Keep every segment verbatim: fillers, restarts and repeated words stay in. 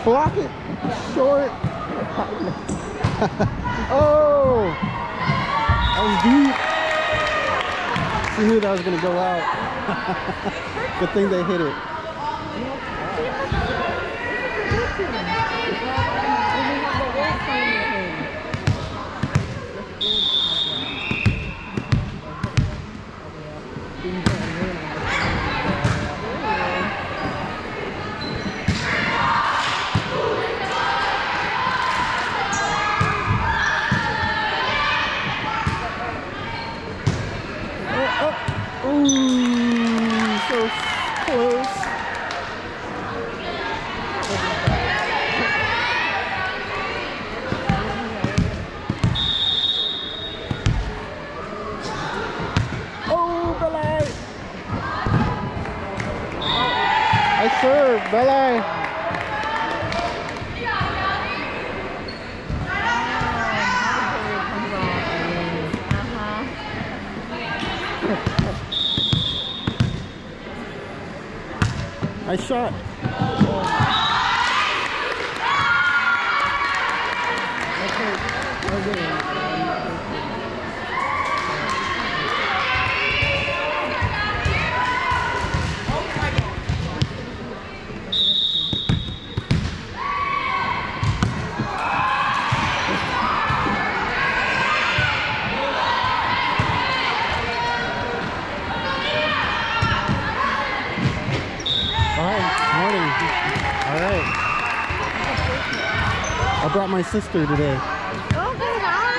Block it. Short. Oh! That was deep. She knew that was going to go out. Good thing they hit it. Ooh, so close. Oh, Belay! I serve, Belay! Nice shot. Alright. I brought my sister today. Oh, good on.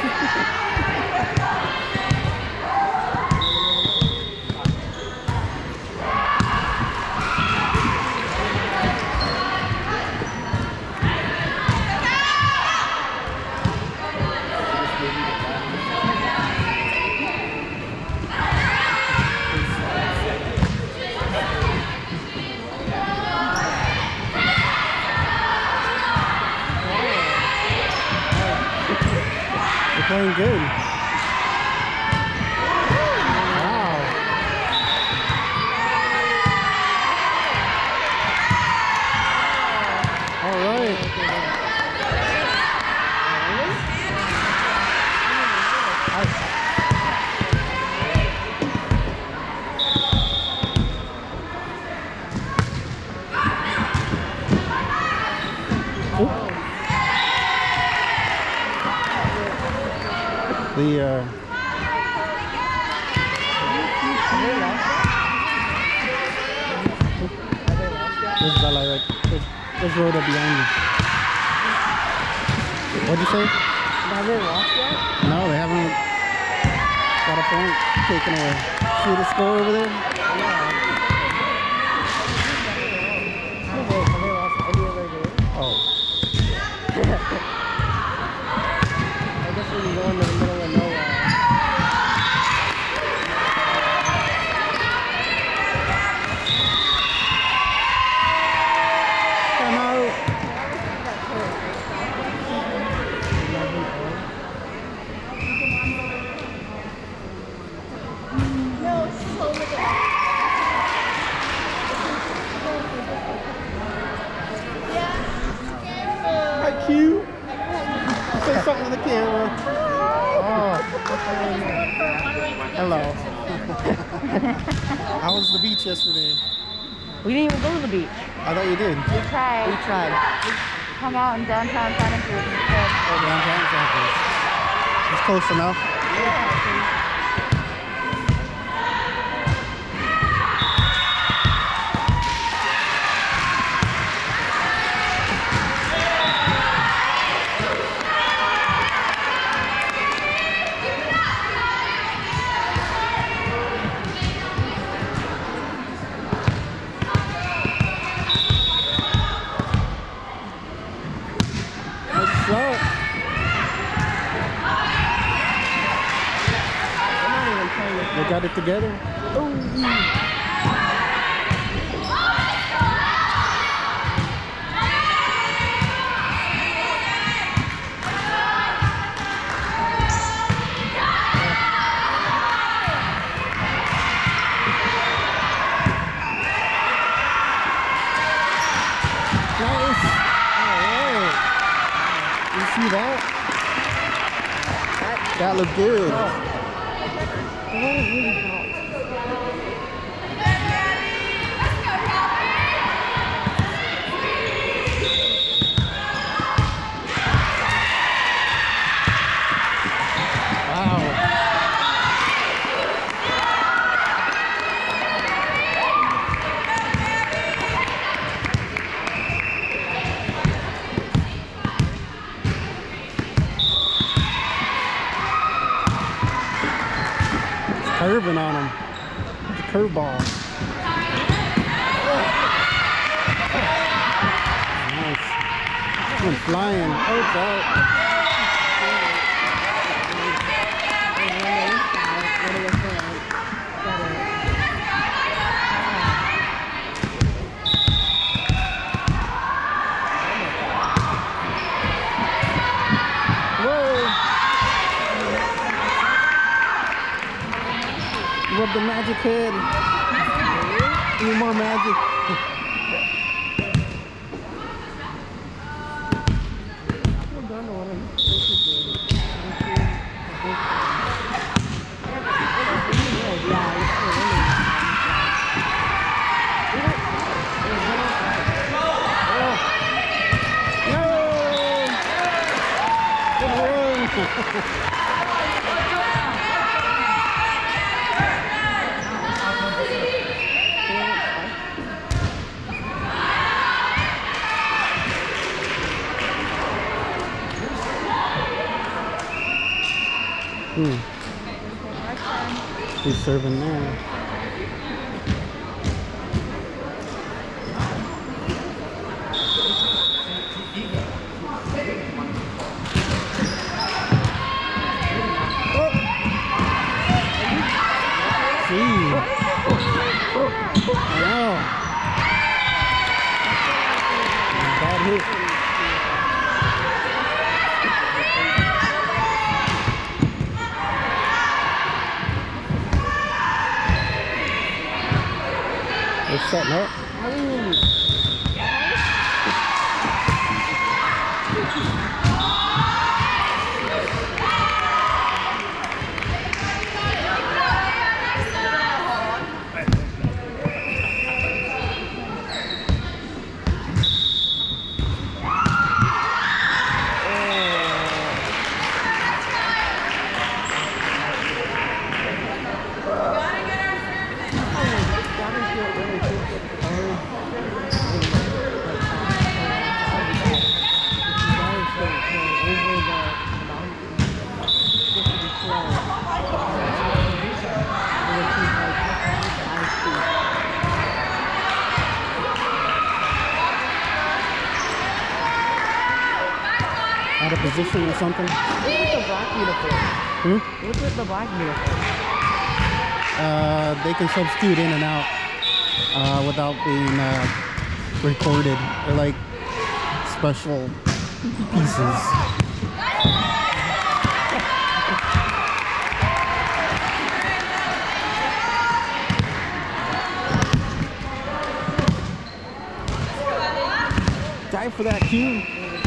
Playing good. Wow. All right. The uh there's Bella right there's, there's Rhoda behind me. What'd you say? Have they lost yet? No, they haven't got a point taken away. See the score over there? Yeah. Have they, have they lost any other game? Oh. I guess we can go into the middle of nowhere. Come out. No, it's so much. Hi, Q. Say something to the camera. Oh. Hello. How was the beach yesterday? We didn't even go to the beach. I thought you did. We tried. We tried. We hung out in downtown Santa Cruz instead. Oh, downtown Santa Cruz. It's close enough. Yeah. Shot. They got it together. Oh. Nice. see that? That, That looked good. the one is really hot. Wow. Curving on him. It's a curveball. Nice. Went flying. Oh, it's out. Rub the magic head. Need more magic. Hmm. He's serving there. Bad hit. They're setting up. Out of position or something? What's with the black uniform? Hmm? What's with the black uniform? Uh, they can substitute in and out uh, without being uh, recorded. They're like special pieces. Dive for that cue.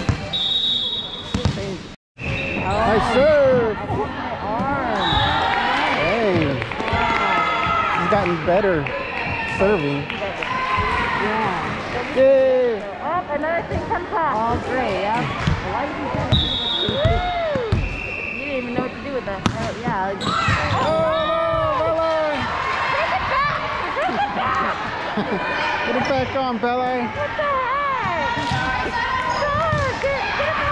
Nice serve. I broke my arm. Hey, he's gotten better serving. Yeah. Yay! Oh, another thing comes up. Oh, great. Yep. Why did you tell me? You didn't even know what to do with that. Uh, yeah. Like, Oh, Bella! Put it back on, Bella. what the heck? Oh, get, get it back on.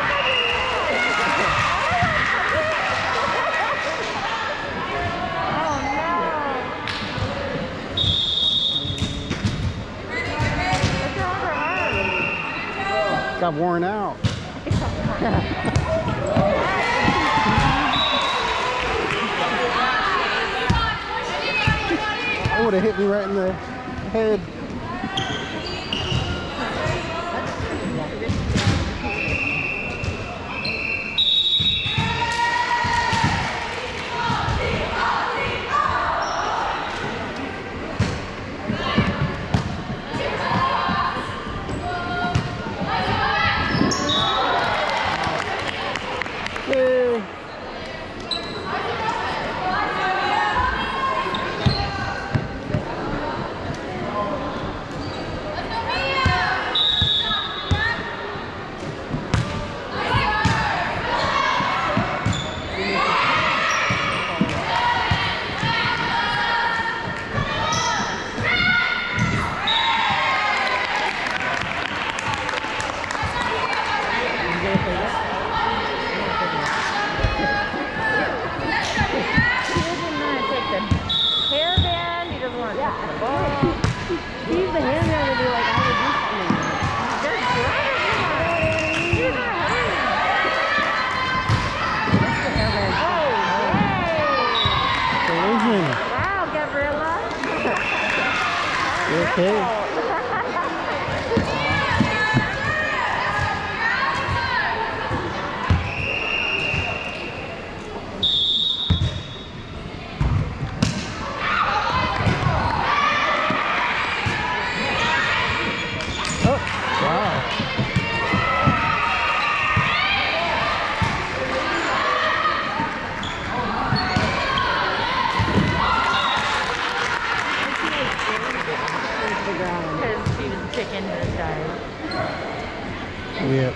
Got worn out. It would have hit me right in the head. Okay. Because she was a chicken and a child. Yep.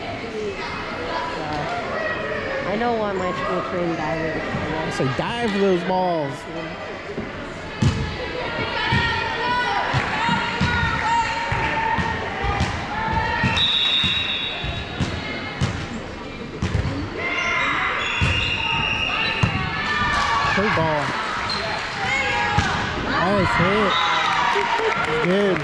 I know why my school trained divers. I say dive for those balls. Good ball. Nice hit. Good.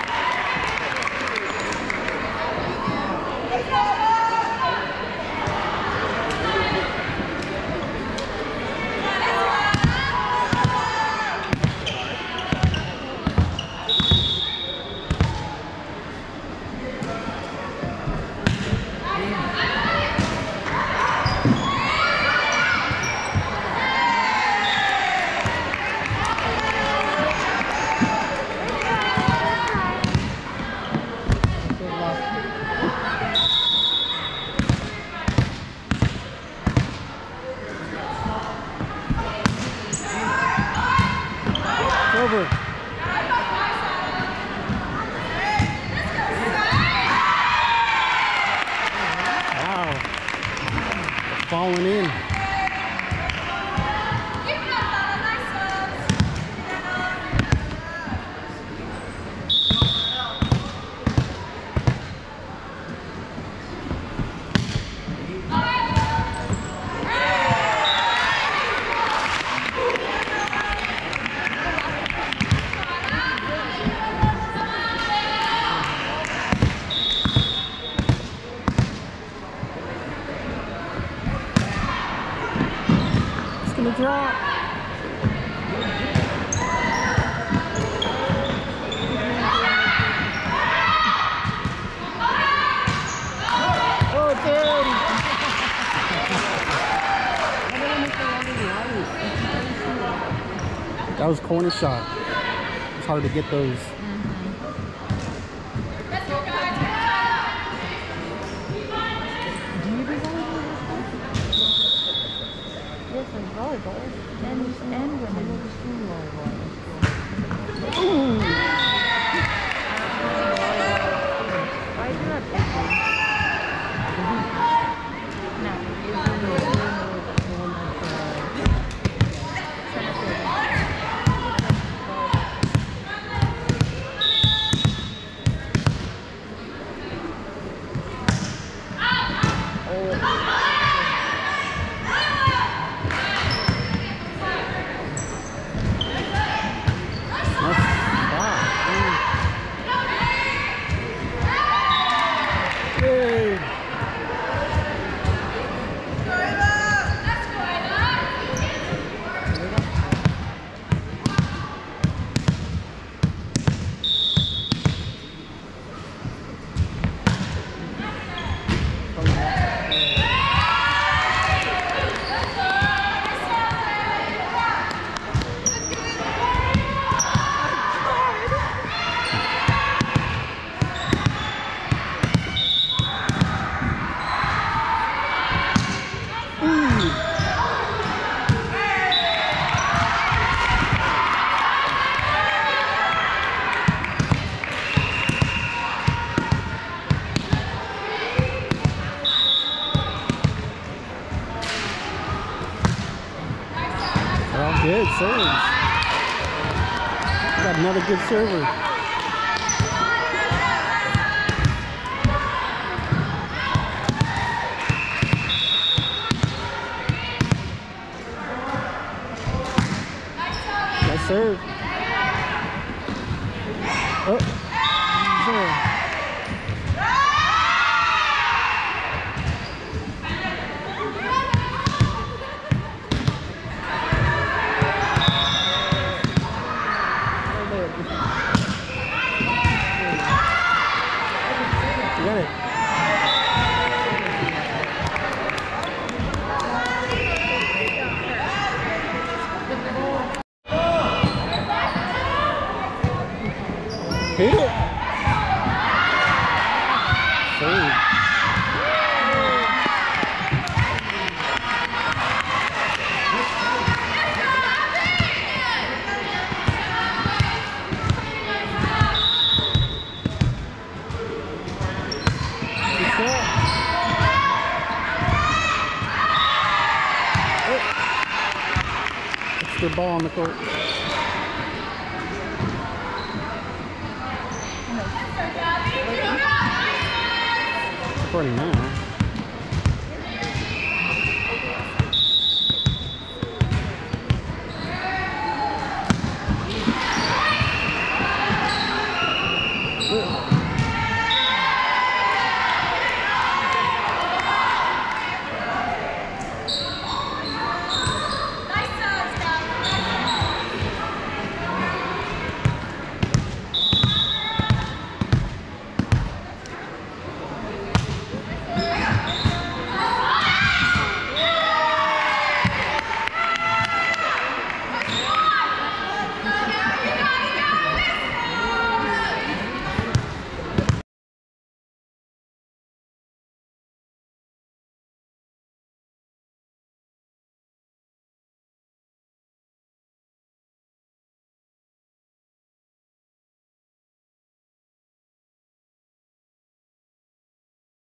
Over. Wow. Falling in. Gonna drop. Oh, dude. That was corner shot. It's hard to get those. Volleyball and, and women. Ooh. Why is that different? Good serves. Got another good server. Nice serve. Oh, serve. Get it. Hit it. Save. It's their ball on the court. Recording now.